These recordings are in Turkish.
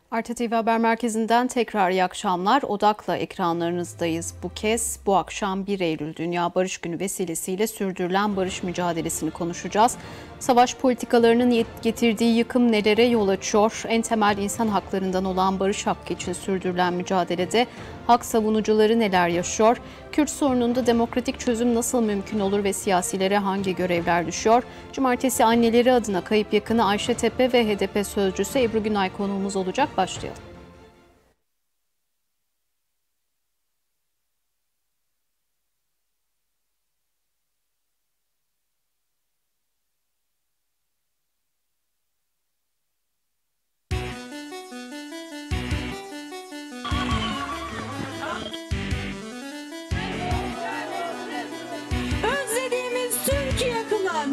Arte TV Haber Merkezi'nden tekrar iyi akşamlar. Odak'la ekranlarınızdayız. Bu akşam 1 Eylül Dünya Barış Günü vesilesiyle sürdürülen barış mücadelesini konuşacağız. Savaş politikalarının getirdiği yıkım nelere yol açıyor? En temel insan haklarından olan barış hakkı için sürdürülen mücadelede hak savunucuları neler yaşıyor? Kürt sorununda demokratik çözüm nasıl mümkün olur ve siyasilere hangi görevler düşüyor? Cumartesi anneleri adına kayıp yakını Ayşe Tepe ve HDP sözcüsü Ebru Günay konuğumuz olacak. Başlayalım. Özlediğimiz Türkiye kılan.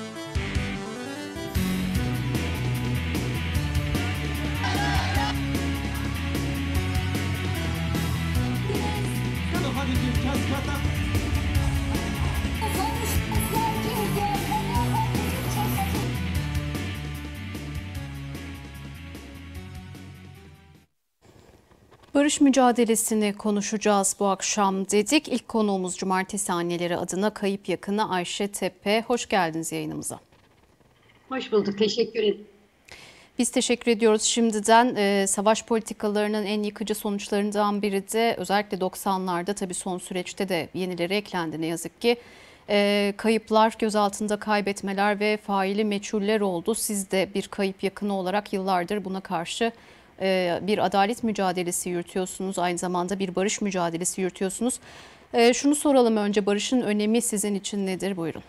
Barış mücadelesini konuşacağız bu akşam dedik. İlk konuğumuz Cumartesi Anneleri adına kayıp yakını Ayşe Tepe. Hoş geldiniz yayınımıza. Hoş bulduk, teşekkür ederim. Biz teşekkür ediyoruz şimdiden. Savaş politikalarının en yıkıcı sonuçlarından biri de özellikle 90'larda tabii son süreçte de yenileri eklendi ne yazık ki. Kayıplar, gözaltında kaybetmeler ve faili meçhuller oldu. Siz de bir kayıp yakını olarak yıllardır buna karşı bir adalet mücadelesi yürütüyorsunuz. Aynı zamanda bir barış mücadelesi yürütüyorsunuz. Şunu soralım önce, barışın önemi sizin için nedir? Buyurun.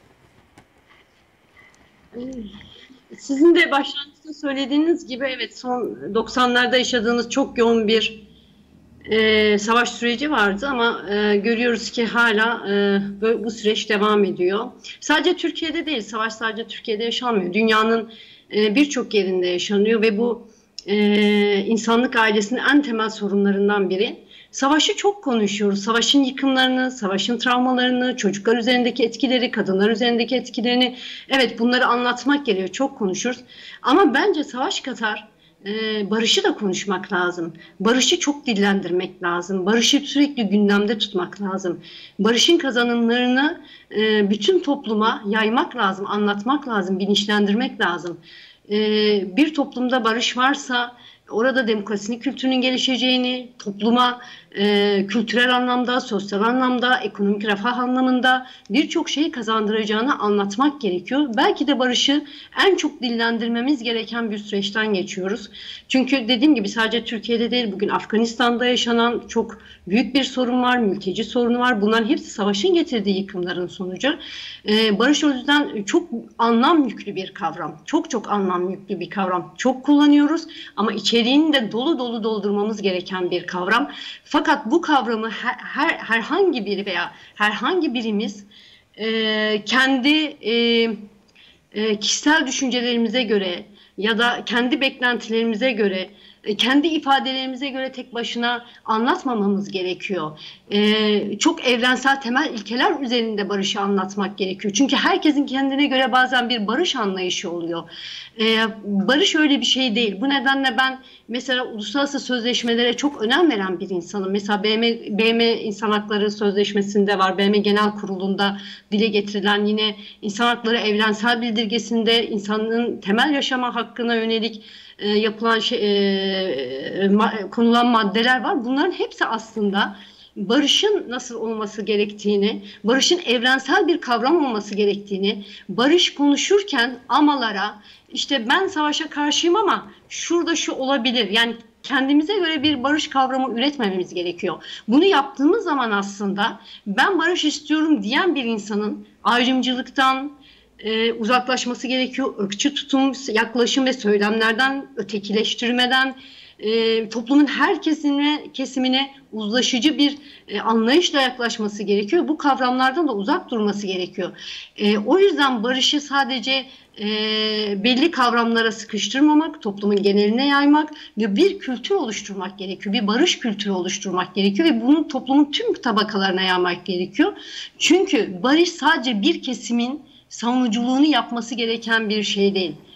Sizin de başlangıçta söylediğiniz gibi evet, son 90'larda yaşadığınız çok yoğun bir savaş süreci vardı ama görüyoruz ki hala bu süreç devam ediyor. Sadece Türkiye'de değil, savaş sadece Türkiye'de yaşanmıyor. Dünyanın birçok yerinde yaşanıyor ve bu insanlık ailesinin en temel sorunlarından biri. Savaşı çok konuşuyoruz. Savaşın yıkımlarını, savaşın travmalarını, çocuklar üzerindeki etkileri, kadınlar üzerindeki etkilerini. Evet, bunları anlatmak gerekiyor. Çok konuşuruz. Ama bence savaş kadar barışı da konuşmak lazım. Barışı çok dillendirmek lazım. Barışı sürekli gündemde tutmak lazım. Barışın kazanımlarını bütün topluma yaymak lazım, anlatmak lazım, bilinçlendirmek lazım. Bir toplumda barış varsa orada demokrasinin kültürünün gelişeceğini, topluma kültürel anlamda, sosyal anlamda, ekonomik refah anlamında birçok şeyi kazandıracağını anlatmak gerekiyor. Belki de barışı en çok dillendirmemiz gereken bir süreçten geçiyoruz. Çünkü dediğim gibi sadece Türkiye'de değil, bugün Afganistan'da yaşanan çok büyük bir sorun var, mülteci sorunu var. Bunların hepsi savaşın getirdiği yıkımların sonucu. Barış o yüzden çok anlam yüklü bir kavram. Çok anlam yüklü bir kavram. Çok kullanıyoruz ama içeriğini de dolu dolu doldurmamız gereken bir kavram. Fakat bu kavramı herhangi biri veya herhangi birimiz kendi kişisel düşüncelerimize göre ya da kendi beklentilerimize göre, kendi ifadelerimize göre tek başına anlatmamamız gerekiyor. Çok evrensel temel ilkeler üzerinde barışı anlatmak gerekiyor. Çünkü herkesin kendine göre bazen bir barış anlayışı oluyor. Barış öyle bir şey değil. Bu nedenle ben mesela uluslararası sözleşmelere çok önem veren bir insanım. Mesela BM İnsan Hakları Sözleşmesi'nde var. BM Genel Kurulu'nda dile getirilen, yine İnsan Hakları Evrensel Bildirgesi'nde insanın temel yaşama hakkına yönelik yapılan konulan maddeler var. Bunların hepsi aslında barışın nasıl olması gerektiğini, barışın evrensel bir kavram olması gerektiğini, barış konuşurken amalara, işte ben savaşa karşıyım ama şurada şu olabilir, yani kendimize göre bir barış kavramı üretmememiz gerekiyor. Bunu yaptığımız zaman aslında ben barış istiyorum diyen bir insanın ayrımcılıktan uzaklaşması gerekiyor. Irkçı tutum, yaklaşım ve söylemlerden, ötekileştirmeden, toplumun her kesimine uzlaşıcı bir anlayışla yaklaşması gerekiyor. Bu kavramlardan da uzak durması gerekiyor. O yüzden barışı sadece belli kavramlara sıkıştırmamak, toplumun geneline yaymak ve bir kültür oluşturmak gerekiyor. Bir barış kültürü oluşturmak gerekiyor ve bunu toplumun tüm tabakalarına yaymak gerekiyor. Çünkü barış sadece bir kesimin savunuculuğunu yapması gereken bir şey değil.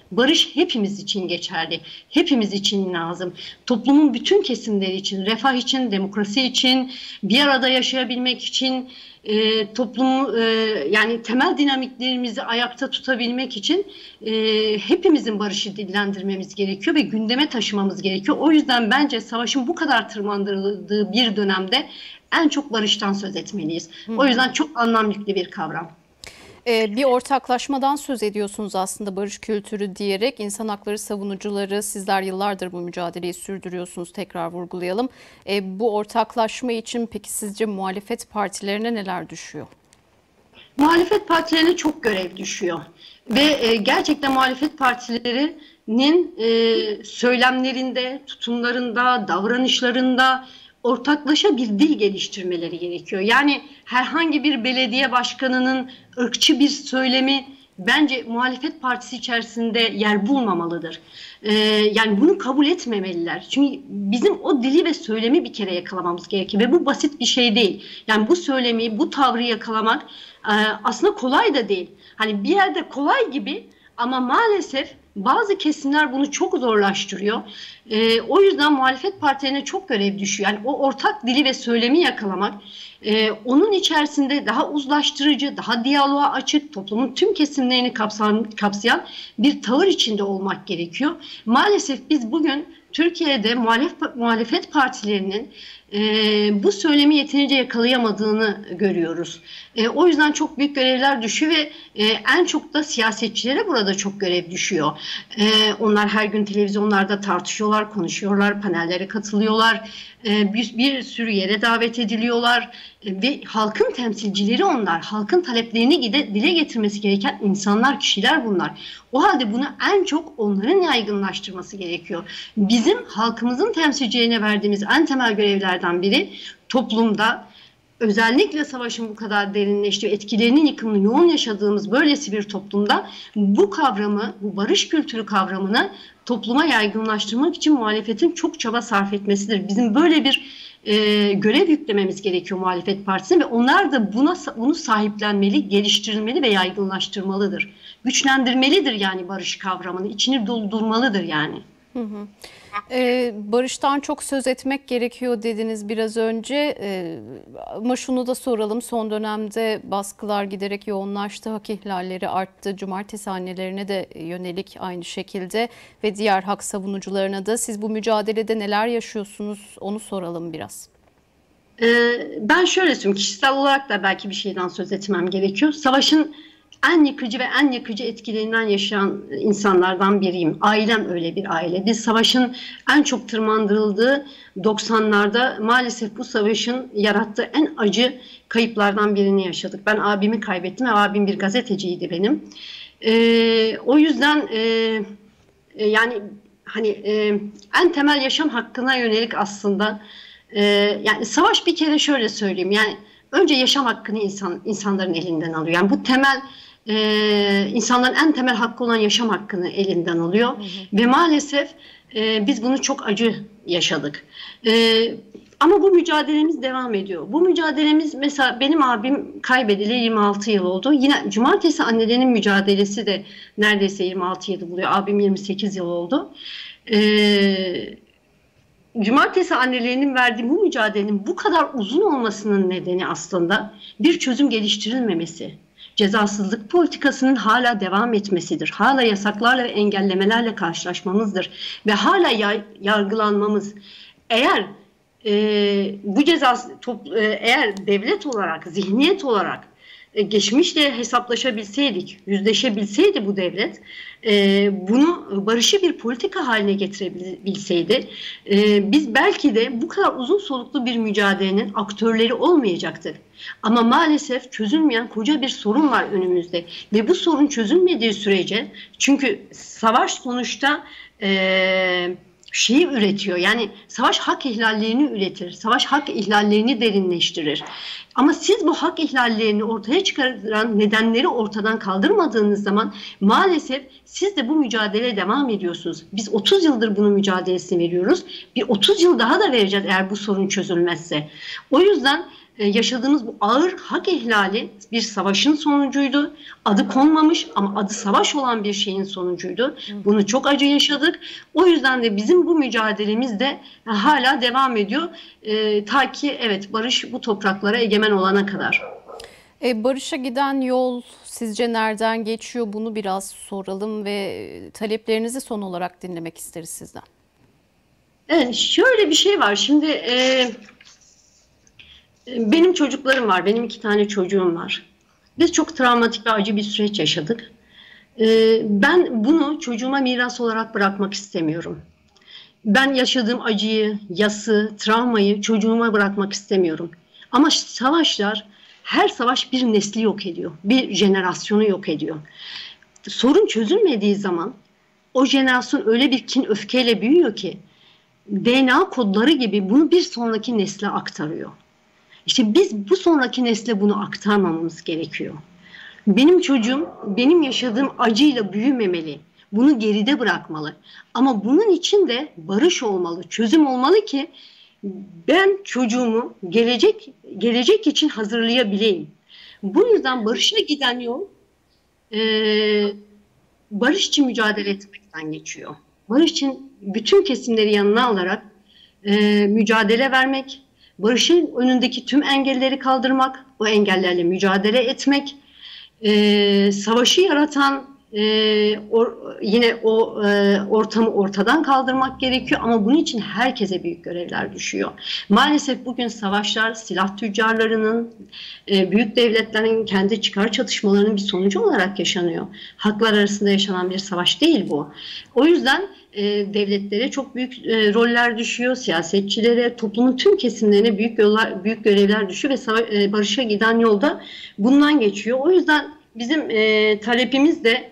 Barış hepimiz için geçerli. Hepimiz için lazım. Toplumun bütün kesimleri için, refah için, demokrasi için, bir arada yaşayabilmek için, toplumu yani temel dinamiklerimizi ayakta tutabilmek için hepimizin barışı dillendirmemiz gerekiyor ve gündeme taşımamız gerekiyor. O yüzden bence savaşın bu kadar tırmandırıldığı bir dönemde en çok barıştan söz etmeliyiz. O yüzden çok anlam yüklü bir kavram. Bir ortaklaşmadan söz ediyorsunuz aslında barış kültürü diyerek. İnsan hakları savunucuları, sizler yıllardır bu mücadeleyi sürdürüyorsunuz, tekrar vurgulayalım. Bu ortaklaşma için peki sizce muhalefet partilerine neler düşüyor? Muhalefet partilerine çok görev düşüyor. Ve gerçekten muhalefet partilerinin söylemlerinde, tutumlarında, davranışlarında ortaklaşa bir dil geliştirmeleri gerekiyor. Yani herhangi bir belediye başkanının ırkçı bir söylemi bence muhalefet partisi içerisinde yer bulmamalıdır. Yani bunu kabul etmemeliler. Çünkü bizim o dili ve söylemi bir kere yakalamamız gerekiyor ve bu basit bir şey değil. Yani bu söylemi, bu tavrı yakalamak aslında kolay da değil. Hani bir yerde kolay gibi ama maalesef bazı kesimler bunu çok zorlaştırıyor. O yüzden muhalefet partilerine çok görev düşüyor. Yani o ortak dili ve söylemi yakalamak, onun içerisinde daha uzlaştırıcı, daha diyaloğa açık, toplumun tüm kesimlerini kapsayan bir tavır içinde olmak gerekiyor. Maalesef biz bugün Türkiye'de muhalefet partilerinin bu söylemi yeterince yakalayamadığını görüyoruz. O yüzden çok büyük görevler düşüyor ve en çok da siyasetçilere burada çok görev düşüyor. Onlar her gün televizyonlarda tartışıyorlar, konuşuyorlar, panellere katılıyorlar, bir sürü yere davet ediliyorlar ve halkın temsilcileri onlar. Halkın taleplerini dile getirmesi gereken insanlar, kişiler bunlar. O halde bunu en çok onların yaygınlaştırması gerekiyor. Bizim halkımızın temsilcilerine verdiğimiz en temel görevlerden biri toplumda, özellikle savaşın bu kadar derinleştiği, etkilerinin yıkımını yoğun yaşadığımız böylesi bir toplumda bu kavramı, bu barış kültürü kavramını topluma yaygınlaştırmak için muhalefetin çok çaba sarf etmesidir. Bizim böyle bir görev yüklememiz gerekiyor muhalefet partisine ve onlar da bunu sahiplenmeli, geliştirilmeli ve yaygınlaştırmalıdır. Güçlendirmelidir yani barış kavramını, içini doldurmalıdır yani. Barıştan çok söz etmek gerekiyor dediniz biraz önce ama şunu da soralım, son dönemde baskılar giderek yoğunlaştı, hak ihlalleri arttı, cumartesi annelerine de yönelik aynı şekilde ve diğer hak savunucularına da. Siz bu mücadelede neler yaşıyorsunuz onu soralım biraz. Ben şöyle söyleyeyim, kişisel olarak da belki bir şeyden söz etmem gerekiyor. Savaşın en yıkıcı ve en yakıcı etkilerinden yaşayan insanlardan biriyim. Ailem öyle bir aile. Biz savaşın en çok tırmandırıldığı 90'larda maalesef bu savaşın yarattığı en acı kayıplardan birini yaşadık. Ben abimi kaybettim ve abim bir gazeteciydi benim. O yüzden yani hani en temel yaşam hakkına yönelik aslında yani savaş bir kere şöyle söyleyeyim yani önce yaşam hakkını insanların elinden alıyor. Yani bu temel insanların en temel hakkı olan yaşam hakkını elinden alıyor. Ve maalesef biz bunu çok acı yaşadık. Ama bu mücadelemiz devam ediyor. Bu mücadelemiz mesela benim abim kaybedeli 26 yıl oldu. Yine cumartesi annelerinin mücadelesi de neredeyse 26 yıl buluyor. Abim 28 yıl oldu. Cumartesi annelerinin verdiği bu mücadelenin bu kadar uzun olmasının nedeni aslında bir çözüm geliştirilmemesi. Cezasızlık politikasının hala devam etmesidir. Hala yasaklarla ve engellemelerle karşılaşmamızdır. Ve hala yargılanmamız. Eğer bu eğer devlet olarak, zihniyet olarak geçmişle hesaplaşabilseydik, yüzleşebilseydi bu devlet, bunu barışı bir politika haline getirebilseydi, biz belki de bu kadar uzun soluklu bir mücadelenin aktörleri olmayacaktık. Ama maalesef çözülmeyen koca bir sorun var önümüzde ve bu sorun çözülmediği sürece, çünkü savaş sonuçta şeyi üretiyor. Yani savaş hak ihlallerini üretir. Savaş hak ihlallerini derinleştirir. Ama siz bu hak ihlallerini ortaya çıkaran nedenleri ortadan kaldırmadığınız zaman maalesef siz de bu mücadeleye devam ediyorsunuz. Biz 30 yıldır bunun mücadelesini veriyoruz. Bir 30 yıl daha da vereceğiz eğer bu sorun çözülmezse. O yüzden yaşadığımız bu ağır hak ihlali bir savaşın sonucuydu. Adı konmamış ama adı savaş olan bir şeyin sonucuydu. Bunu çok acı yaşadık. O yüzden de bizim bu mücadelemiz de hala devam ediyor. Ta ki evet barış bu topraklara egemen olana kadar. Barış'a giden yol sizce nereden geçiyor? Bunu biraz soralım ve taleplerinizi son olarak dinlemek isteriz sizden. Evet, şöyle bir şey var. Şimdi benim çocuklarım var. Benim 2 tane çocuğum var. Biz çok travmatik ve acı bir süreç yaşadık. Ben bunu çocuğuma miras olarak bırakmak istemiyorum. Ben yaşadığım acıyı, yası, travmayı çocuğuma bırakmak istemiyorum. Ama savaşlar, her savaş bir nesli yok ediyor. Bir jenerasyonu yok ediyor. Sorun çözülmediği zaman o jenerasyon öyle bir kin, öfkeyle büyüyor ki DNA kodları gibi bunu bir sonraki nesle aktarıyor. İşte biz bu sonraki nesle bunu aktarmamamız gerekiyor. Benim çocuğum benim yaşadığım acıyla büyümemeli. Bunu geride bırakmalı. Ama bunun için de barış olmalı, çözüm olmalı ki ben çocuğumu gelecek için hazırlayabileyim. Bu yüzden barışa giden yol barış için mücadele etmekten geçiyor. Barış için bütün kesimleri yanına alarak mücadele vermek, barışın önündeki tüm engelleri kaldırmak, o engellerle mücadele etmek, savaşı yaratan yine o ortamı ortadan kaldırmak gerekiyor ama bunun için herkese büyük görevler düşüyor. Maalesef bugün savaşlar silah tüccarlarının, büyük devletlerin kendi çıkar çatışmalarının bir sonucu olarak yaşanıyor. Haklar arasında yaşanan bir savaş değil bu. O yüzden devletlere çok büyük roller düşüyor, siyasetçilere, toplumun tüm kesimlerine büyük görevler düşüyor ve barışa giden yolda bundan geçiyor. O yüzden bizim talepimiz de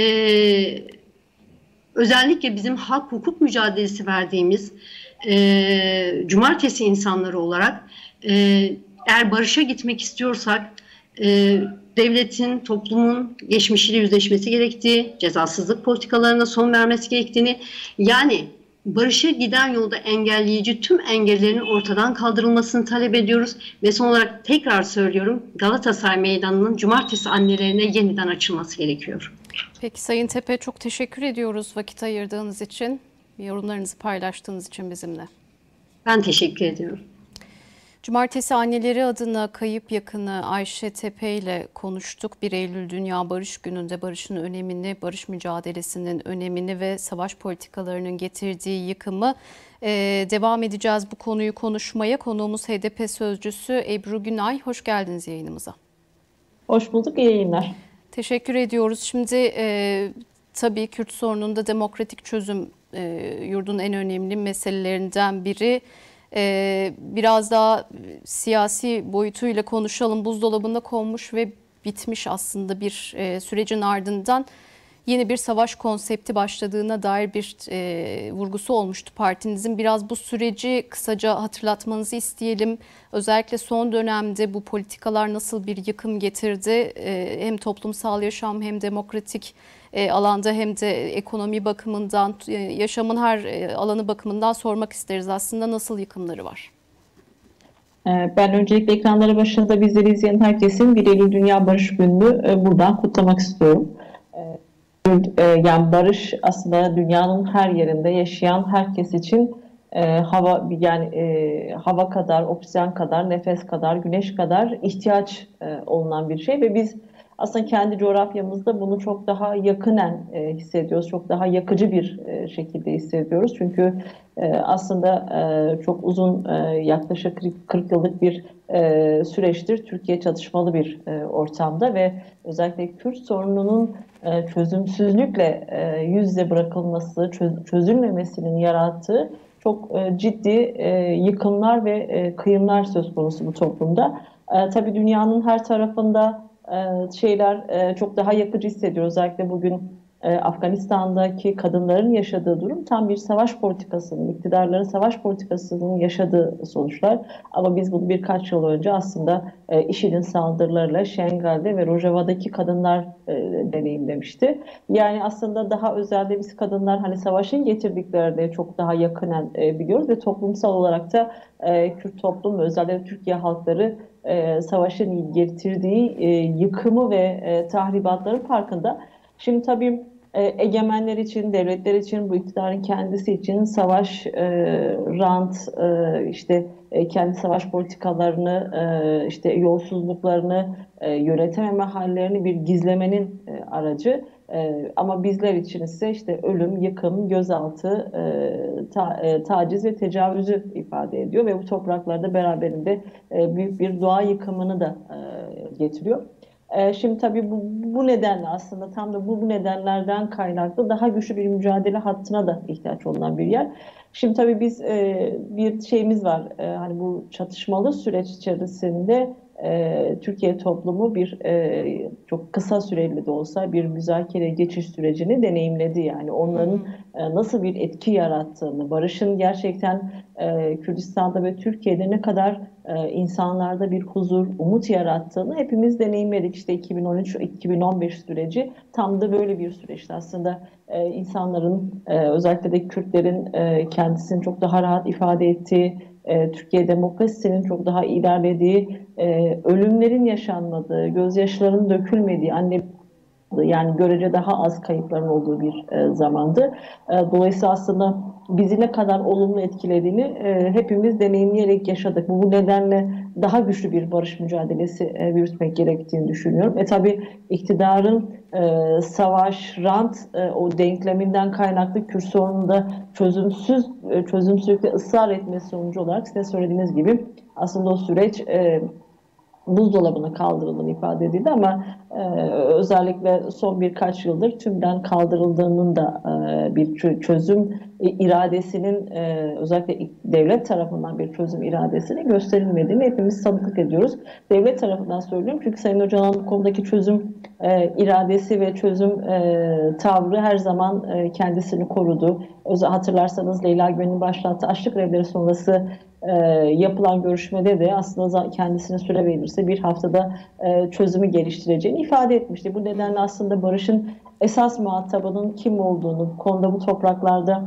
özellikle bizim hak hukuk mücadelesi verdiğimiz cumartesi insanları olarak eğer barışa gitmek istiyorsak devletin, toplumun geçmişiyle yüzleşmesi gerektiği, cezasızlık politikalarına son vermesi gerektiğini, yani barışa giden yolda engelleyici tüm engellerin ortadan kaldırılmasını talep ediyoruz. Ve son olarak tekrar söylüyorum, Galatasaray Meydanı'nın cumartesi annelerine yeniden açılması gerekiyor. Peki Sayın Tepe, çok teşekkür ediyoruz vakit ayırdığınız için, yorumlarınızı paylaştığınız için bizimle. Ben teşekkür ediyorum. Cumartesi anneleri adına kayıp yakını Ayşe Tepe ile konuştuk. 1 Eylül Dünya Barış Günü'nde barışın önemini, barış mücadelesinin önemini ve savaş politikalarının getirdiği yıkımı devam edeceğiz bu konuyu konuşmaya. Konuğumuz HDP sözcüsü Ebru Günay. Hoş geldiniz yayınımıza. Hoş bulduk, iyi yayınlar. Teşekkür ediyoruz. Şimdi tabii Kürt sorununda demokratik çözüm yurdun en önemli meselelerinden biri. Biraz daha siyasi boyutuyla konuşalım. Buzdolabında konmuş ve bitmiş aslında bir sürecin ardından yeni bir savaş konsepti başladığına dair bir vurgusu olmuştu partinizin. Biraz bu süreci kısaca hatırlatmanızı isteyelim. Özellikle son dönemde bu politikalar nasıl bir yıkım getirdi? Hem toplumsal yaşam hem demokratik alanda hem de ekonomi bakımından, yaşamın her alanı bakımından sormak isteriz. Aslında nasıl yıkımları var? Ben öncelikle ekranları başında bizleri izleyen herkesin 1 Eylül Dünya Barış Günü'nü buradan kutlamak istiyorum. Yani barış aslında dünyanın her yerinde yaşayan herkes için hava kadar, oksijen kadar, nefes kadar, güneş kadar ihtiyaç olunan bir şey ve biz aslında kendi coğrafyamızda bunu çok daha yakınen hissediyoruz, çok daha yakıcı bir şekilde hissediyoruz. Çünkü aslında çok uzun, yaklaşık 40 yıllık bir süreçtir Türkiye çatışmalı bir ortamda ve özellikle Kürt sorununun çözümsüzlükle yüz yüze bırakılması, çözülmemesinin yarattığı çok ciddi yıkımlar ve kıyımlar söz konusu bu toplumda. Tabii dünyanın her tarafında şeyler çok daha yakıcı hissediyoruz. Özellikle bugün Afganistan'daki kadınların yaşadığı durum tam bir savaş politikasının, iktidarların savaş politikasının yaşadığı sonuçlar. Ama biz bunu birkaç yıl önce aslında IŞİD'in saldırılarıyla Şengal'de ve Rojava'daki kadınlar deneyimlemişti. Yani aslında daha özelde biz kadınlar hani savaşın getirdiklerini çok daha yakından biliyoruz ve toplumsal olarak da Kürt toplum ve özellikle Türkiye halkları savaşın getirdiği yıkımı ve tahribatların farkında. Şimdi tabii egemenler için, devletler için, bu iktidarın kendisi için savaş, rant, işte kendi savaş politikalarını, işte yolsuzluklarını, yönetememe hallerini bir gizlemenin aracı. Ama bizler için ise işte ölüm, yıkım, gözaltı, taciz ve tecavüzü ifade ediyor ve bu topraklarda beraberinde büyük bir doğa yıkımını da getiriyor. Şimdi tabii bu nedenle aslında tam da bu nedenlerden kaynaklı daha güçlü bir mücadele hattına da ihtiyaç olan bir yer. Şimdi tabii biz bir şeyimiz var. Hani bu çatışmalı süreç içerisinde Türkiye toplumu bir çok kısa süreli de olsa bir müzakere geçiş sürecini deneyimledi. Yani onların nasıl bir etki yarattığını, barışın gerçekten Kürdistan'da ve Türkiye'de ne kadar insanlarda bir huzur, umut yarattığını hepimiz deneyimledik. İşte 2013-2015 süreci tam da böyle bir süreçti. Aslında insanların, özellikle de Kürtlerin kendisini çok daha rahat ifade ettiği, Türkiye demokrasisinin çok daha ilerlediği, ölümlerin yaşanmadığı, gözyaşlarının dökülmediği, yani görece daha az kayıpların olduğu bir zamandı. Dolayısıyla aslında bizi ne kadar olumlu etkilediğini hepimiz deneyimleyerek yaşadık. Bu nedenle daha güçlü bir barış mücadelesi yürütmek gerektiğini düşünüyorum. Tabii iktidarın savaş, rant o denkleminden kaynaklı Kürt sorununda çözümsüzlükle ısrar etmesi sonucu olarak sizin söylediğiniz gibi aslında o süreç buzdolabına kaldırıldığını ifade edildi ama özellikle son birkaç yıldır tümden kaldırıldığının da bir çözüm iradesinin özellikle devlet tarafından bir çözüm iradesinin gösterilmediğini hepimiz tanıklık ediyoruz. Devlet tarafından söylüyorum çünkü Sayın Öcalan'ın bu konudaki çözüm iradesi ve çözüm tavrı her zaman kendisini korudu. Hatırlarsanız Leyla Güven'in başlattığı açlık grevleri sonrası yapılan görüşmede de aslında kendisine süre verilirse bir haftada çözümü geliştireceğini ifade etmişti. Bu nedenle aslında barışın esas muhatabının kim olduğunu, bu konuda bu topraklarda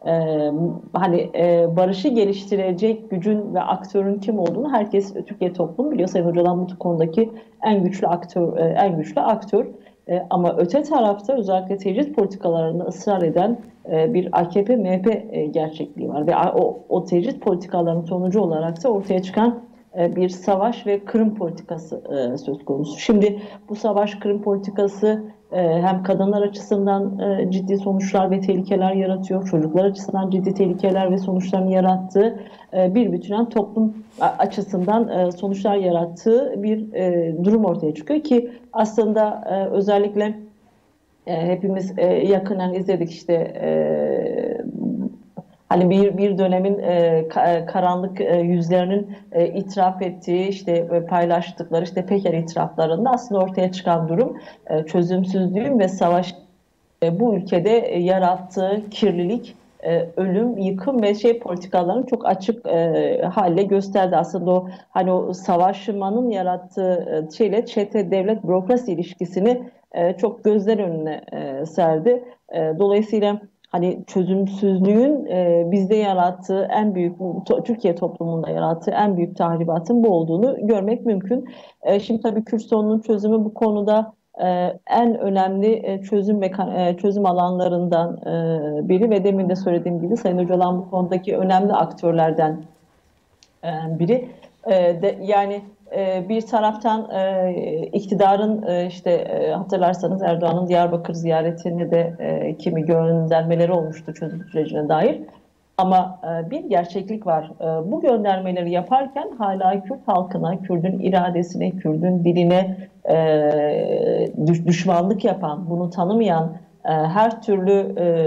barışı geliştirecek gücün ve aktörün kim olduğunu herkes Türkiye toplumu biliyor. Sayın Öcalan bu konudaki en güçlü aktör. Ama öte tarafta özellikle tecrit politikalarında ısrar eden bir AKP-MHP gerçekliği var ve o tecrit politikalarının sonucu olarak da ortaya çıkan bir savaş ve kırım politikası söz konusu. Şimdi bu savaş kırım politikası hem kadınlar açısından ciddi sonuçlar ve tehlikeler yaratıyor, çocuklar açısından ciddi tehlikeler ve sonuçlarını yarattığı bir bütünen toplum açısından sonuçlar yarattığı bir durum ortaya çıkıyor ki aslında özellikle hepimiz yakından izledik işte hani bir dönemin karanlık yüzlerinin itiraf ettiği işte paylaştıkları işte Peker itiraflarında aslında ortaya çıkan durum çözümsüzlüğün ve savaş bu ülkede yarattığı kirlilik, ölüm, yıkım ve politikalarını çok açık hale gösterdi. Aslında o hani o savaşmanın yarattığı şeyle çete devlet bürokrasi ilişkisini çok gözler önüne serdi. Dolayısıyla hani çözümsüzlüğün bizde yarattığı en büyük, Türkiye toplumunda yarattığı en büyük tahribatın bu olduğunu görmek mümkün. Şimdi tabii Kürt sorununun çözümü bu konuda en önemli çözüm alanlarından biri ve demin de söylediğim gibi Sayın Öcalan bu konudaki önemli aktörlerden biri. Yani bir taraftan iktidarın hatırlarsanız Erdoğan'ın Diyarbakır ziyaretinde de kimi göndermeleri olmuştu çözüm sürecine dair. Ama bir gerçeklik var. Bu göndermeleri yaparken hala Kürt halkına, Kürt'ün iradesine, Kürt'ün diline düşmanlık yapan, bunu tanımayan, her türlü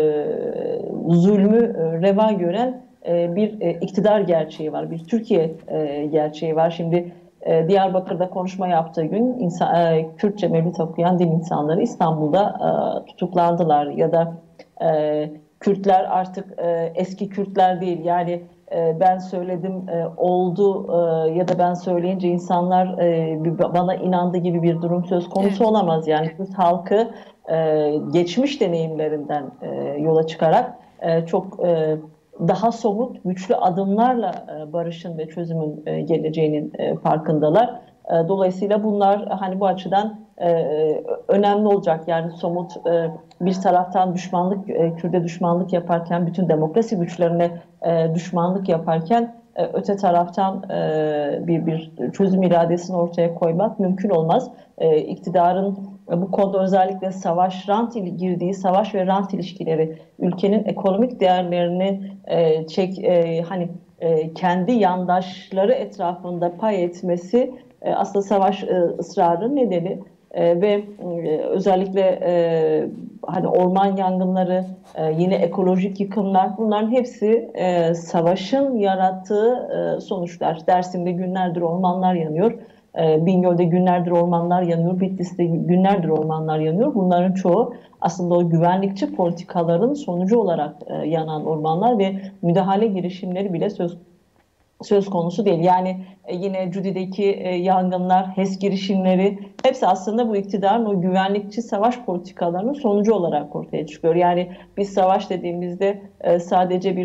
zulmü reva gören bir iktidar gerçeği var, bir Türkiye gerçeği var. Şimdi Diyarbakır'da konuşma yaptığı gün Kürtçe mevlüt okuyan din insanları İstanbul'da tutuklandılar. Ya da Kürtler artık eski Kürtler değil. Yani ben söyledim oldu ya da ben söyleyince insanlar bana inandı gibi bir durum söz konusu Evet. olamaz. Yani Kürt halkı geçmiş deneyimlerinden yola çıkarak çok daha somut, güçlü adımlarla barışın ve çözümün geleceğinin farkındalar. Dolayısıyla bunlar hani bu açıdan önemli olacak. Yani somut bir taraftan düşmanlık, Kürt'e düşmanlık yaparken, bütün demokrasi güçlerine düşmanlık yaparken öte taraftan bir çözüm iradesini ortaya koymak mümkün olmaz. İktidarın bu konuda özellikle girdiği savaş ve rant ilişkileri ülkenin ekonomik değerlerini hani kendi yandaşları etrafında pay etmesi aslında savaş ısrarı nedeni. Ve özellikle hani orman yangınları, yine ekolojik yıkımlar, bunların hepsi savaşın yarattığı sonuçlar. Dersim'de günlerdir ormanlar yanıyor. Bingöl'de günlerdir ormanlar yanıyor. Bitlis'te günlerdir ormanlar yanıyor. Bunların çoğu aslında o güvenlikçi politikaların sonucu olarak yanan ormanlar ve müdahale girişimleri bile söz konusu değil. Yani yine Cudi'deki yangınlar, HES girişimleri hepsi aslında bu iktidarın o güvenlikçi savaş politikalarının sonucu olarak ortaya çıkıyor. Yani biz savaş dediğimizde sadece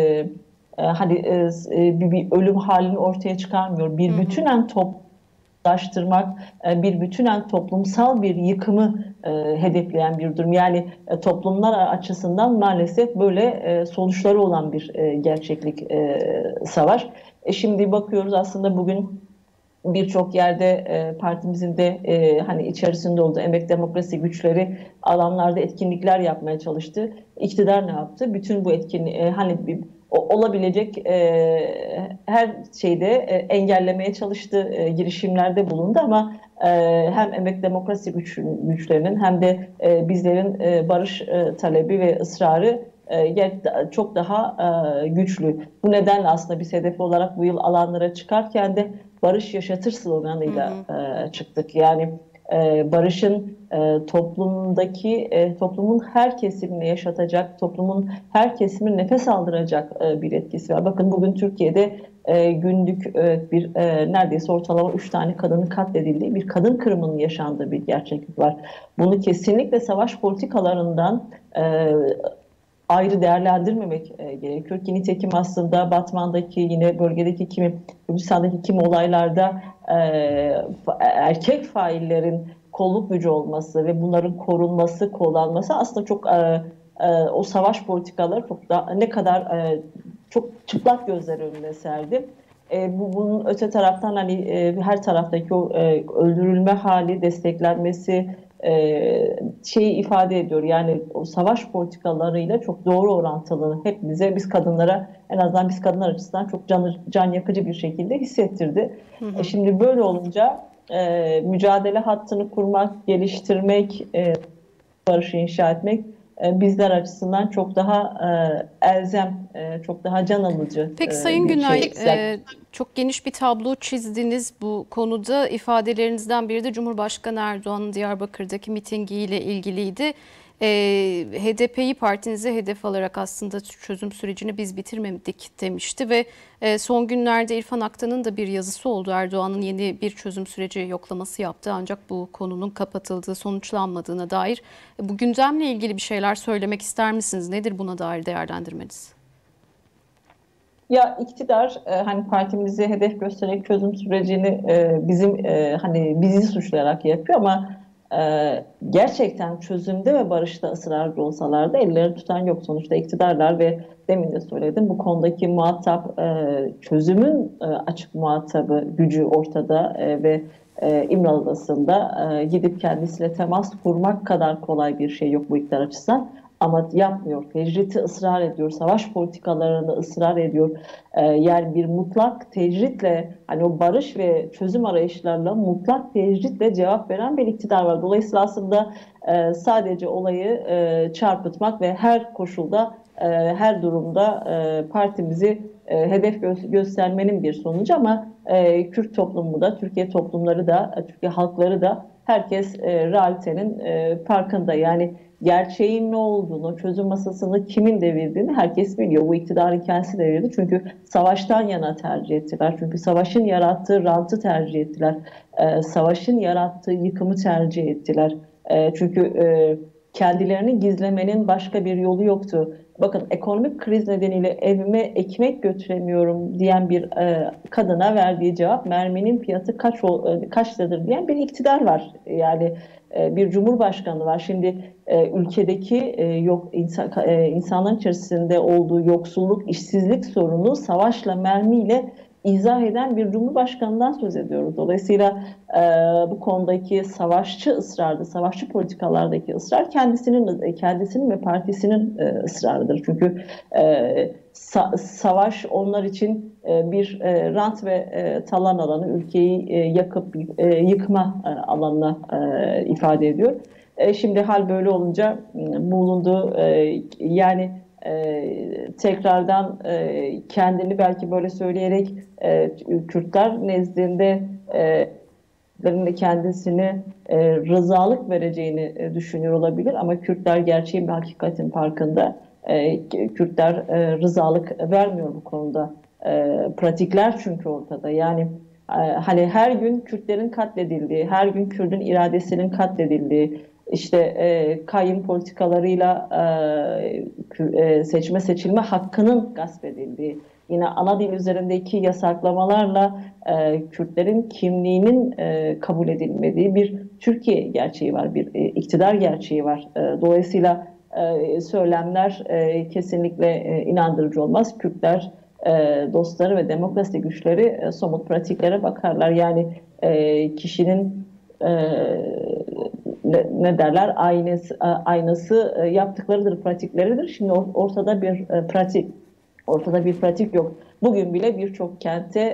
bir ölüm halini ortaya çıkarmıyor. Bir bütünen toplaştırmak, bir bütünen toplumsal bir yıkımı hedefleyen bir durum. Yani toplumlar açısından maalesef böyle sonuçları olan bir gerçeklik savaş. Şimdi bakıyoruz aslında bugün birçok yerde partimizin de hani içerisinde olduğu emek demokrasi güçleri alanlarda etkinlikler yapmaya çalıştı. İktidar ne yaptı? Bütün bu olabilecek her şeyde engellemeye çalıştı, girişimlerde bulundu ama hem emek demokrasi güçlerinin hem de bizlerin barış talebi ve ısrarı çok daha güçlü. Bu nedenle aslında biz hedef olarak bu yıl alanlara çıkarken de barış yaşatır sloganıyla çıktık. Yani barışın toplumun her kesimini yaşatacak, toplumun her kesimini nefes aldıracak bir etkisi var. Bakın bugün Türkiye'de günlük neredeyse ortalama 3 tane kadının katledildiği bir kadın kırımının yaşandığı bir gerçeklik var. Bunu kesinlikle savaş politikalarından ayrı değerlendirmemek gerekiyor ki nitekim aslında Batman'daki yine bölgedeki Kürdistan'daki kimi olaylarda erkek faillerin kolluk gücü olması ve bunların korunması, kollanması aslında çok o savaş politikaları çok da ne kadar çok çıplak gözler önüne serdi. Bunun öte taraftan hani her taraftaki o öldürülme hali desteklenmesi şeyi ifade ediyor. Yani o savaş politikalarıyla çok doğru orantılı biz kadınlara en azından biz kadınlar açısından çok can yakıcı bir şekilde hissettirdi. Şimdi böyle olunca mücadele hattını kurmak, geliştirmek, barışı inşa etmek bizler açısından çok daha elzem, çok daha can alıcı Peki Sayın bir Günay, şey. çok geniş bir tablo çizdiniz bu konuda. İfadelerinizden biri de Cumhurbaşkanı Erdoğan'ın Diyarbakır'daki mitingiyle ilgiliydi. HDP'yi partinize hedef alarak aslında çözüm sürecini biz bitirmedik demişti ve son günlerde İrfan Aktan'ın da bir yazısı oldu. Erdoğan'ın yeni bir çözüm süreci yoklaması yaptı ancak bu konunun kapatıldığı, sonuçlanmadığına dair. Bu gündemle ilgili bir şeyler söylemek ister misiniz? Nedir buna dair değerlendirmeniz? Ya iktidar hani partimizi hedef göstererek çözüm sürecini bizi suçlayarak yapıyor ama gerçekten çözümde ve barışta ısrarcı olsalar da elleri tutan yok. Sonuçta iktidarlar ve demin de söyledim bu konudaki muhatap çözümün açık muhatabı gücü ortada ve İmralı Adası'nda gidip kendisiyle temas kurmak kadar kolay bir şey yok bu iktidar açısından. Ama yapmıyor. Tecriti ısrar ediyor. Savaş politikalarını ısrar ediyor. Yani bir mutlak tecritle hani o barış ve çözüm arayışlarla mutlak tecritle cevap veren bir iktidar var. Dolayısıyla aslında sadece olayı çarpıtmak ve her koşulda her durumda partimizi hedef göstermenin bir sonucu ama Kürt toplumu da, Türkiye toplumları da, Türkiye halkları da herkes realitenin farkında. Yani gerçeğin ne olduğunu, çözüm masasını kimin devirdiğini herkes biliyor. Bu iktidarın kendisi devirdi. Çünkü savaştan yana tercih ettiler. Çünkü savaşın yarattığı rantı tercih ettiler. Savaşın yarattığı yıkımı tercih ettiler. Çünkü kendilerini gizlemenin başka bir yolu yoktu. Bakın ekonomik kriz nedeniyle evime ekmek götüremiyorum diyen bir kadına verdiği cevap merminin fiyatı kaçtadır diyen bir iktidar var. Yani bir cumhurbaşkanı var. Şimdi ülkedeki insanların içerisinde olduğu yoksulluk, işsizlik sorunu savaşla, mermiyle izah eden bir cumhurbaşkanından söz ediyoruz. Dolayısıyla bu konudaki savaşçı ısrarda, savaşçı politikalardaki ısrar kendisinin ve partisinin ısrarıdır. Çünkü savaş onlar için bir rant ve talan alanı, ülkeyi yakıp yıkma alanına ifade ediyor. Şimdi hal böyle olunca bulunduğu yani tekrardan kendini belki böyle söyleyerek Kürtler nezdinde kendisini rızalık vereceğini düşünüyor olabilir ama Kürtler gerçeğin ve hakikatin farkında. Kürtler rızalık vermiyor bu konuda. Pratikler çünkü ortada. Yani hani her gün Kürtlerin katledildiği, her gün Kürt'ün iradesinin katledildiği, işte kayyum politikalarıyla seçme seçilme hakkının gasp edildiği, yine ana dil üzerindeki yasaklamalarla Kürtlerin kimliğinin kabul edilmediği bir Türkiye gerçeği var, bir iktidar gerçeği var. Dolayısıyla söylemler kesinlikle inandırıcı olmaz. Kürtler dostları ve demokrasi güçleri somut pratiklere bakarlar. Yani kişinin ne derler aynası yaptıklarıdır, pratikleridir. Şimdi ortada bir pratik yok. Bugün bile birçok kente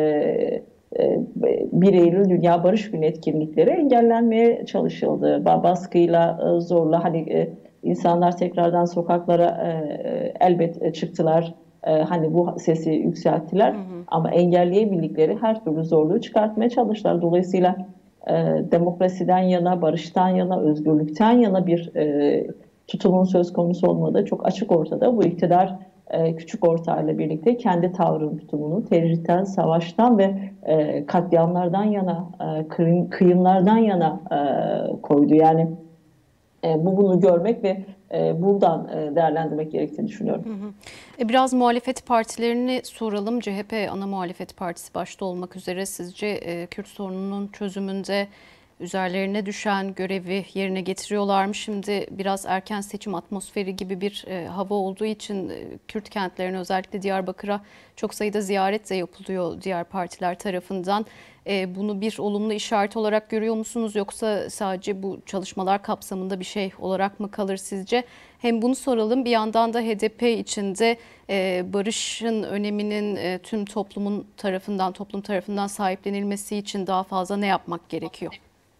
1 Eylül Dünya Barış Günü etkinlikleri engellenmeye çalışıldı. Baskıyla, zorla hani insanlar tekrardan sokaklara elbet çıktılar. Hani bu sesi yükselttiler. Ama engelleyebildikleri her türlü zorluğu çıkartmaya çalıştılar. Dolayısıyla demokrasiden yana, barıştan yana, özgürlükten yana bir tutumun söz konusu olmadığı çok açık ortada. Bu iktidar küçük ortağıyla birlikte kendi tavrının tutumunu tercihten, savaştan ve katliamlardan yana, kıyımlardan yana koydu. Yani bunu görmek ve buradan değerlendirmek gerektiğini düşünüyorum. Biraz muhalefet partilerini soralım. CHP ana muhalefet partisi başta olmak üzere sizce Kürt sorununun çözümünde üzerlerine düşen görevi yerine getiriyorlar mı? Şimdi biraz erken seçim atmosferi gibi bir hava olduğu için Kürt kentlerine, özellikle Diyarbakır'a çok sayıda ziyaret de yapılıyor diğer partiler tarafından. Bunu bir olumlu işaret olarak görüyor musunuz, yoksa sadece bu çalışmalar kapsamında bir şey olarak mı kalır sizce? Hem bunu soralım, bir yandan da HDP içinde barışın öneminin toplum tarafından sahiplenilmesi için daha fazla ne yapmak gerekiyor?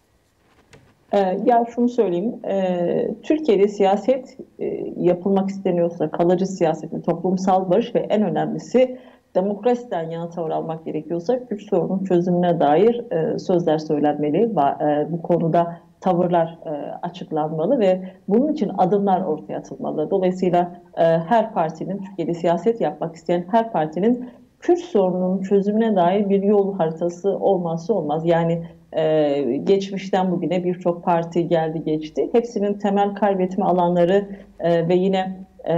Ya şunu söyleyeyim, Türkiye'de siyaset yapılmak isteniyorsa, kalıcı siyaset, toplumsal barış ve en önemlisi demokrasiden yana tavır almak gerekiyorsa Kürt sorunun çözümüne dair sözler söylenmeli. Bu konuda tavırlar açıklanmalı ve bunun için adımlar ortaya atılmalı. Dolayısıyla her partinin, Türkiye'de siyaset yapmak isteyen her partinin Kürt sorununun çözümüne dair bir yol haritası olmazsa olmaz. Yani geçmişten bugüne birçok parti geldi geçti. Hepsinin temel kaybetme alanları ve yine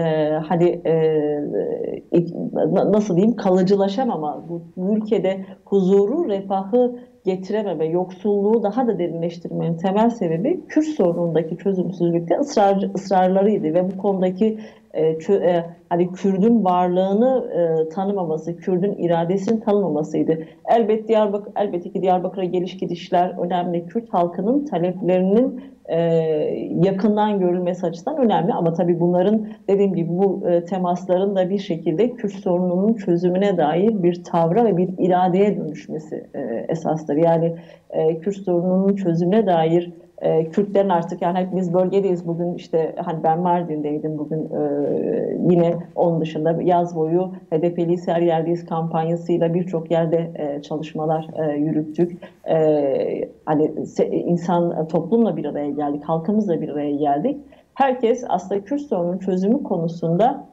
nasıl diyeyim, kalıcılaşamama, bu ülkede huzuru, refahı getirememe, yoksulluğu daha da derinleştirmenin temel sebebi Kürt sorunundaki çözümsüzlükte ısrarlarıydı ve bu konudaki hani Kürt'ün varlığını tanımaması, Kürt'ün iradesini tanımamasıydı. Elbette ki Diyarbakır'a geliş gidişler önemli. Kürt halkının taleplerinin yakından görülmesi açısından önemli. Ama tabii bunların, dediğim gibi, bu temasların da bir şekilde Kürt sorununun çözümüne dair bir tavra ve bir iradeye dönüşmesi esastır. Yani Kürt sorununun çözümüne dair Kürtlerin artık yani hepimiz bölgedeyiz. Bugün işte hani ben Mardin'deydim bugün yine onun dışında yaz boyu HDP'liyiz her yerdeyiz kampanyasıyla birçok yerde çalışmalar yürüttük. Hani insan toplumla bir araya geldik, halkımızla bir araya geldik. Herkes aslında Kürt sorunun çözümü konusunda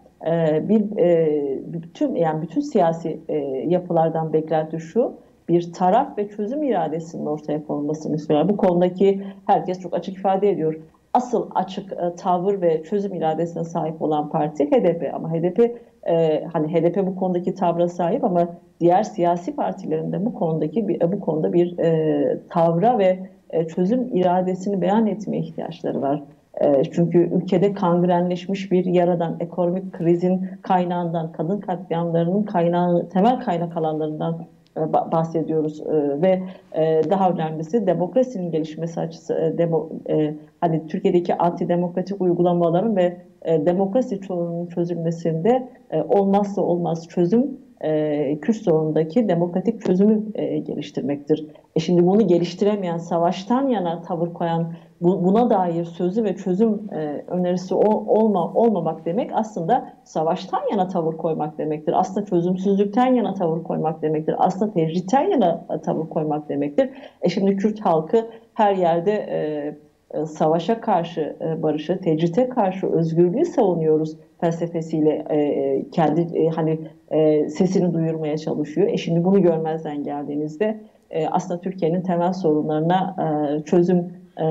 bütün siyasi yapılardan beklenti şu: bir taraf ve çözüm iradesinin ortaya konulmasını istiyorlar. Bu konudaki herkes çok açık ifade ediyor. Asıl açık tavır ve çözüm iradesine sahip olan parti HDP. Ama hani HDP bu konudaki tavra sahip ama diğer siyasi partilerin de bu konuda bir tavra ve çözüm iradesini beyan etmeye ihtiyaçları var. Çünkü ülkede kangrenleşmiş bir yaradan, ekonomik krizin kaynağından, kadın katliamlarının temel kaynak alanlarından bahsediyoruz ve daha önemlisi demokrasinin gelişmesi açısı, hani Türkiye'deki antidemokratik uygulamaların ve demokrasi sorununun çözülmesinde olmazsa olmaz çözüm Kürt sorunundaki demokratik çözümü geliştirmektir. Şimdi bunu geliştiremeyen, savaştan yana tavır koyan, buna dair sözü ve çözüm önerisi olmamak demek aslında savaştan yana tavır koymak demektir. Aslında çözümsüzlükten yana tavır koymak demektir. Aslında tecritten yana tavır koymak demektir. Şimdi Kürt halkı her yerde savaşa karşı barışı, tecrite karşı özgürlüğü savunuyoruz felsefesiyle kendi sesini duyurmaya çalışıyor. Şimdi bunu görmezden geldiğinizde aslında Türkiye'nin temel sorunlarına çözüm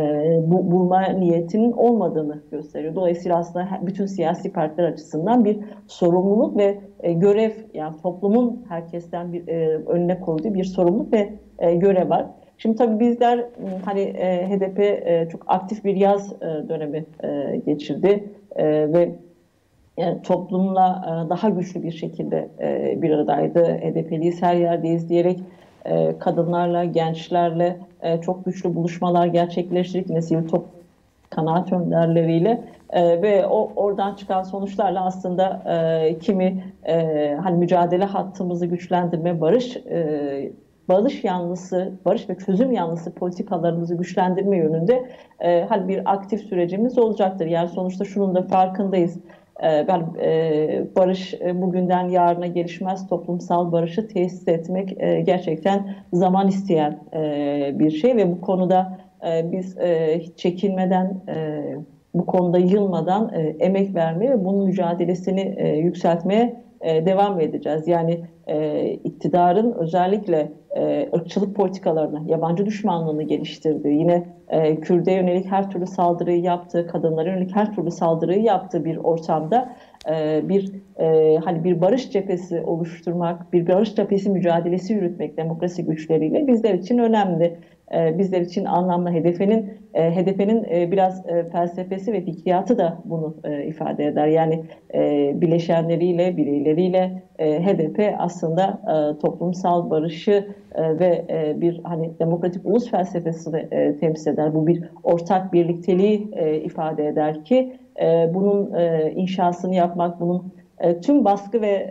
bulma niyetinin olmadığını gösteriyor. Dolayısıyla aslında bütün siyasi partiler açısından bir sorumluluk ve görev, yani toplumun herkesten önüne koyduğu bir sorumluluk ve görev var. Şimdi tabii bizler hani HDP çok aktif bir yaz dönemi geçirdi ve yani toplumla daha güçlü bir şekilde bir aradaydı. HDP'liyiz, her yerdeyiz diyerek kadınlarla, gençlerle çok güçlü buluşmalar gerçekleştirdik. Yine sivil toplum kanaat önderleriyle ve oradan çıkan sonuçlarla aslında hani mücadele hattımızı güçlendirme, barış yanlısı, barış ve çözüm yanlısı politikalarımızı güçlendirme yönünde hani bir aktif sürecimiz olacaktır. Yani sonuçta şunun da farkındayız. Barış bugünden yarına gelişmez. Toplumsal barışı tesis etmek gerçekten zaman isteyen bir şey ve bu konuda biz hiç çekinmeden, bu konuda yılmadan emek vermeye ve bunun mücadelesini yükseltmeye devam edeceğiz. Yani iktidarın özellikle ırkçılık politikalarını, yabancı düşmanlığını geliştirdiği, yine Kürt'e yönelik her türlü saldırıyı yaptığı, kadınlara yönelik her türlü saldırıyı yaptığı bir ortamda hani bir barış cephesi oluşturmak, bir barış cephesi mücadelesi yürütmek demokrasi güçleriyle bizler için önemli. Bizler için anlamlı. HDP'nin biraz felsefesi ve fikriyatı da bunu ifade eder. Yani bileşenleriyle, bireyleriyle HDP aslında toplumsal barışı ve bir hani demokratik ulus felsefesini temsil eder. Bu bir ortak birlikteliği ifade eder ki bunun inşasını yapmak, bunun tüm baskı ve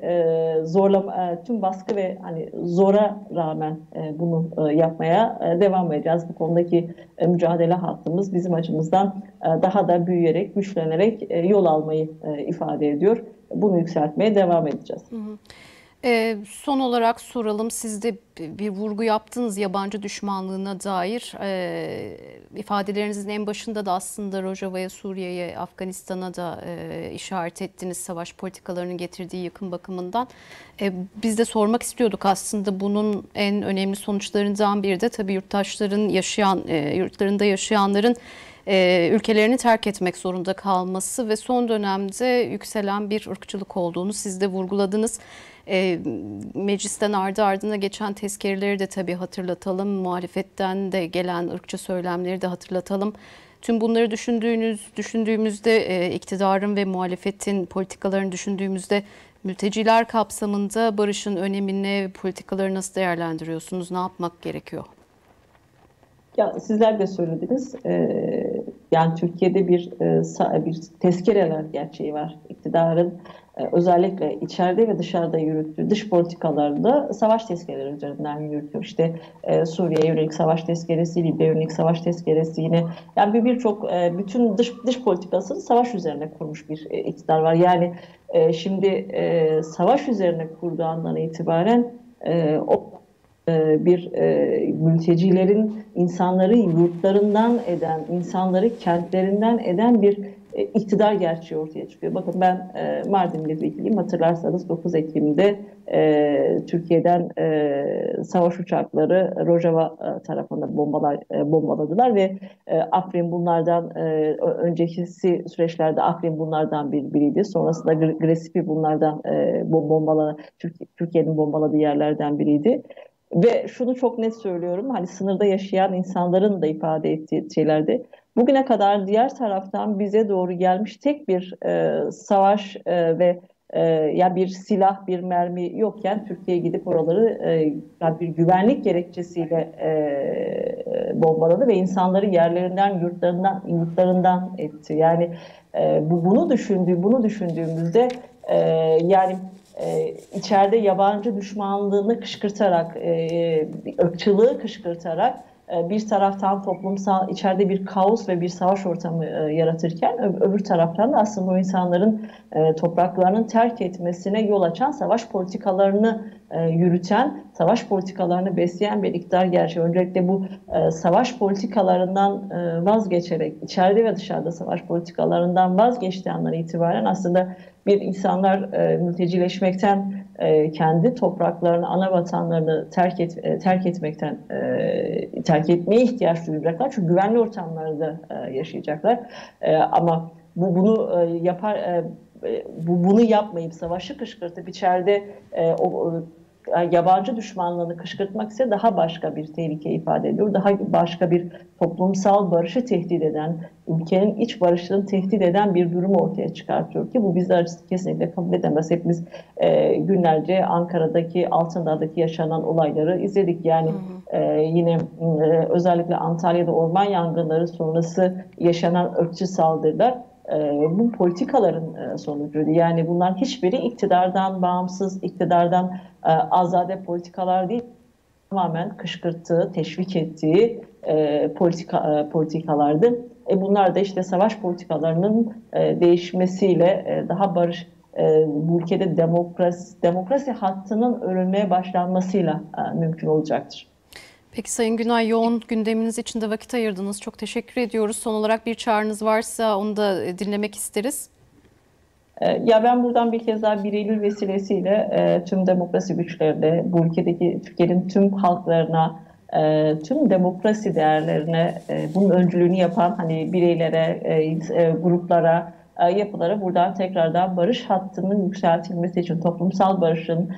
hani zora rağmen bunu yapmaya devam edeceğiz. Bu konudaki mücadele hattımız bizim açımızdan daha da büyüyerek, güçlenerek yol almayı ifade ediyor. Bunu yükseltmeye devam edeceğiz. Hı hı. Son olarak soralım, siz de bir vurgu yaptınız yabancı düşmanlığına dair. İfadelerinizin en başında da aslında Rojava'ya, Suriye'ye, Afganistan'a da işaret ettiniz savaş politikalarının getirdiği yıkım bakımından. Biz de sormak istiyorduk aslında, bunun en önemli sonuçlarından biri de tabii yurtlarında yaşayanların ülkelerini terk etmek zorunda kalması ve son dönemde yükselen bir ırkçılık olduğunu siz de vurguladınız. Meclisten ardı ardına geçen tezkereleri de tabii hatırlatalım. Muhalefetten de gelen ırkçı söylemleri de hatırlatalım. Tüm bunları düşündüğümüzde iktidarın ve muhalefetin politikalarını düşündüğümüzde mülteciler kapsamında barışın önemini, politikaları nasıl değerlendiriyorsunuz? Ne yapmak gerekiyor? Ya sizler de söylediniz. Yani Türkiye'de bir tezkereler gerçeği var. İktidarın özellikle içeride ve dışarıda yürüttüğü dış politikalarında savaş tezkereleri üzerinden yürütüyor. İşte Suriye'ye yönelik savaş tezkeresi, Libya'ya yönelik savaş tezkeresi yine. Yani bütün dış politikasını savaş üzerine kurmuş bir iktidar var. Yani şimdi savaş üzerine kurduğu andan itibaren mültecilerin insanları yurtlarından eden, insanları kentlerinden eden bir iktidar gerçeği ortaya çıkıyor. Bakın ben Mardin milletvekiliyim. Hatırlarsanız 9 Ekim'de Türkiye'den savaş uçakları Rojava tarafında bombaladılar ve Afrin bunlardan önceki süreçlerde Afrin bunlardan biriydi. Sonrasında Gresipi bunlardan Türkiye'nin bombaladığı yerlerden biriydi. Ve şunu çok net söylüyorum, hani sınırda yaşayan insanların da ifade ettiği şeylerde bugüne kadar diğer taraftan bize doğru gelmiş tek bir savaş ve yani bir silah, bir mermi yokken Türkiye gidip oraları yani bir güvenlik gerekçesiyle bombaladı ve insanları yerlerinden, yurtlarından etti. Yani bunu düşündüğümüzde yani içeride yabancı düşmanlığını kışkırtarak, ırkçılığı kışkırtarak bir taraftan içeride bir kaos ve bir savaş ortamı yaratırken öbür taraftan da aslında o insanların topraklarının terk etmesine yol açan savaş politikalarını yürüten, savaş politikalarını besleyen bir iktidar gerçeği. Öncelikle bu savaş politikalarından vazgeçerek, içeride ve dışarıda savaş politikalarından vazgeçtiği andan itibaren aslında bir insanlar mültecileşmekten, kendi topraklarını, ana vatanlarını terk etmeye ihtiyaç duyacaklar. Çünkü güvenli ortamlarda yaşayacaklar. Ama bunu yapmayıp savaşı kışkırtıp içeride yabancı düşmanlığını kışkırtmak ise daha başka bir tehlike ifade ediyor. Daha başka bir toplumsal barışı tehdit eden, ülkenin iç barışını tehdit eden bir durum ortaya çıkartıyor ki bu bizler kesinlikle kabul edemez. Hepimiz günlerce Ankara'daki, Altındağ'daki yaşanan olayları izledik. Yani yine özellikle Antalya'da orman yangınları sonrası yaşanan ırkçı saldırılar bu politikaların sonucuydu. Yani bunların hiçbiri iktidardan bağımsız, iktidardan azade politikalar değil, tamamen kışkırttığı, teşvik ettiği politikalardı. Bunlar da işte savaş politikalarının değişmesiyle daha bu ülkede demokrasi hattının örülmeye başlanmasıyla mümkün olacaktır. Peki Sayın Günay, yoğun gündeminiz için de vakit ayırdınız. Çok teşekkür ediyoruz. Son olarak bir çağrınız varsa onu da dinlemek isteriz. Ya ben buradan bir kez daha 1 Eylül vesilesiyle tüm demokrasi güçlerine, bu ülkedeki Türkiye'nin tüm halklarına, tüm demokrasi değerlerine bunun öncülüğünü yapan hani bireylere, gruplara, yapılara buradan tekrardan barış hattının yükseltilmesi için, toplumsal barışın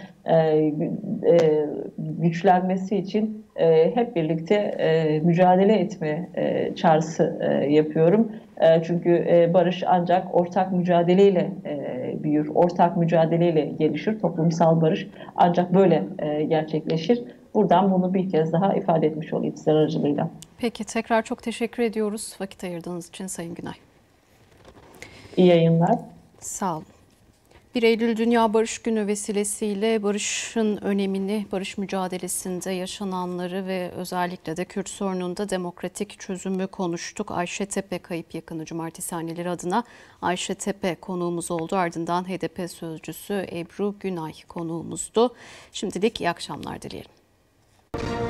güçlenmesi için hep birlikte mücadele etme çağrısı yapıyorum. Çünkü barış ancak ortak mücadeleyle büyür, ortak mücadeleyle gelişir. Toplumsal barış ancak böyle gerçekleşir. Buradan bunu bir kez daha ifade etmiş olayım sizler aracılığıyla. Peki, tekrar çok teşekkür ediyoruz vakit ayırdığınız için Sayın Günay. İyi yayınlar. Sağ olun. 1 Eylül Dünya Barış Günü vesilesiyle barışın önemini, barış mücadelesinde yaşananları ve özellikle de Kürt sorununda demokratik çözümü konuştuk. Ayşe Tepe, kayıp yakını Cumartesi Anneleri adına Ayşe Tepe konuğumuz oldu. Ardından HDP sözcüsü Ebru Günay konuğumuzdu. Şimdilik iyi akşamlar dileyelim.